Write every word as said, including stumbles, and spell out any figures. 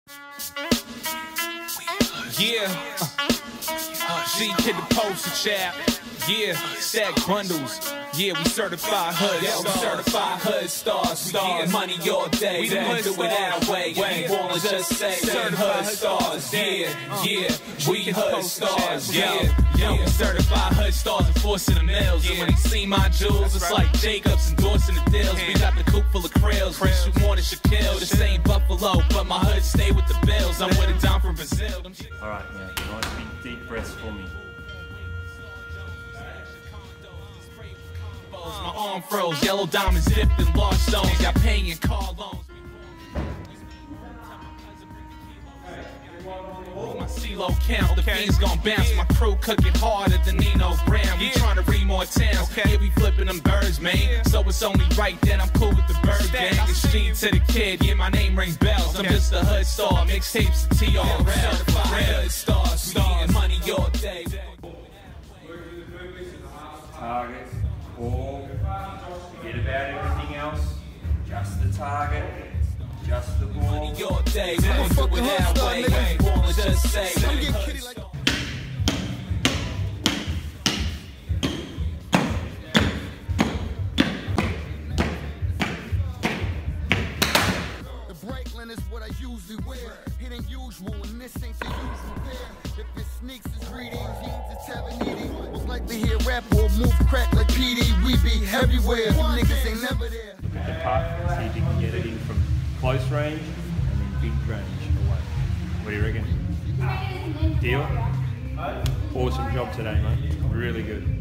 Yeah, uh, G hit the poster chap. Yeah, stack bundles. Yeah, we certified hood. Yeah, we certified hood stars. Stars, money all day. We don't do it our way. We ain't ballin', just say hood stars. Yeah, yeah, we hood stars. Yeah, yeah, we certified hood stars enforcing the mills. And when they see my jewels, it's like Jacobs endorsing the deals. We got the coupe full of krills. We shoot more than Shaquille. This ain't Buffalo, but my hood stay with the Bills. I'm with a dime from Brazil. All right, yeah, nice big deep breaths for me. My arm froze, yellow diamonds dipped in large stones. Got paying car loans. My C-Lo count, the fiends gon' bounce. My crew cooking harder than Nino Brown. We tryna read more towns, yeah, we flipping them birds, man. So it's only right that I'm cool with the bird gang. It's G to the kid, yeah, my name rings bells. I'm just a hood star, mixtapes to T R L. Certified hood stars, stars, money all day. Target, ball, forget about everything else, just the target, just the ball. Money all day, we gon' do it our way, we ain't ballin', just say. I'm getting kitty like the Breitling is what I usually wear. It ain't usual and this ain't the usual pair. If it sneaks, it's reading, jeans, it's seven eighty. Most likely hear rap or move crack like P D. We be everywhere, you niggas ain't never there. The puck, see if you can get it in from close range and then big range away. What do you reckon? Deal? Awesome job today, mate. Really good.